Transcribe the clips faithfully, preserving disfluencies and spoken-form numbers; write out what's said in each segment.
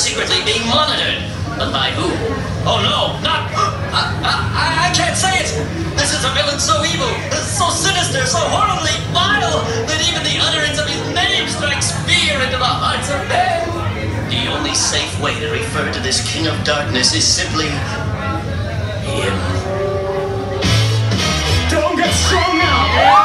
secretly being monitored. But by who? Oh no, not... I, I, I can't say it! This is a villain so evil, so sinister, so horribly vile, that even the utterance of his name strikes fear into the hearts of men. The only safe way to refer to this King of Darkness is simply... him. Don't get strong now!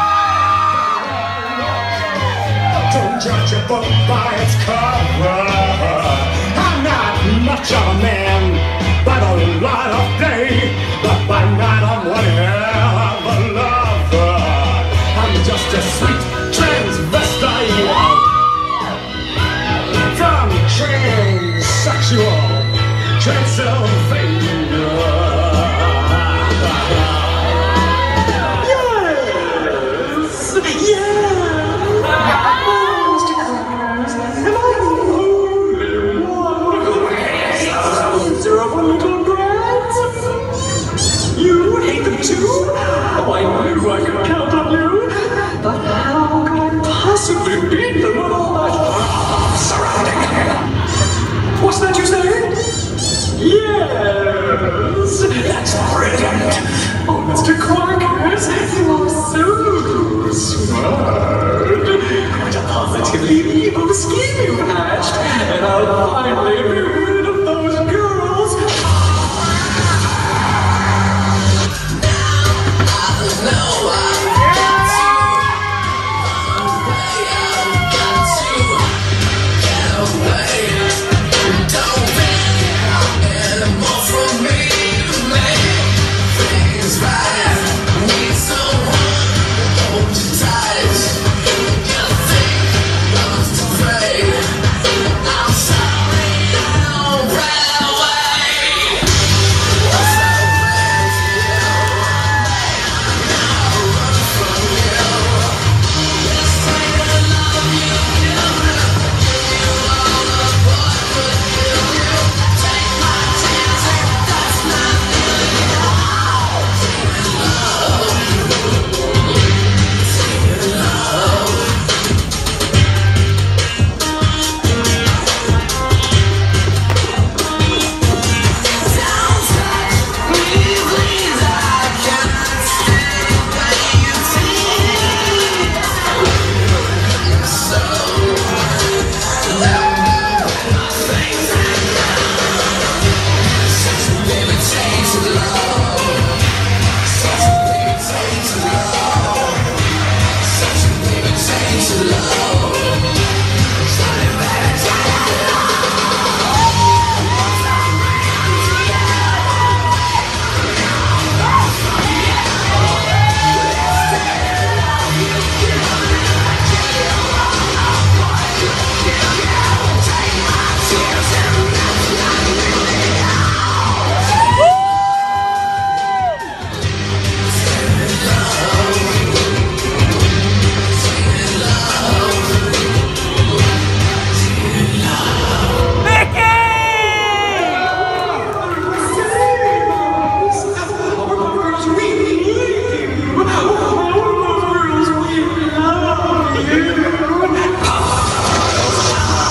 Don't judge a book by its cover. I'm not much of a man by the light of day, but by night I'm one hell of a lover. I'm just a sweet transvestite from transsexual Transylvania. Yes! Yeah! You hate them too? Oh, I knew I could count on you. But how could I possibly beat them with all that surrounding them? What's that you say? Yes! That's brilliant! Oh, Mister Quackers, you are so smart. Quite a positively evil scheme you hatched, and I'll finally be rid of those girls.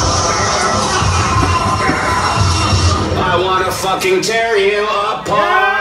Fucking tear you apart.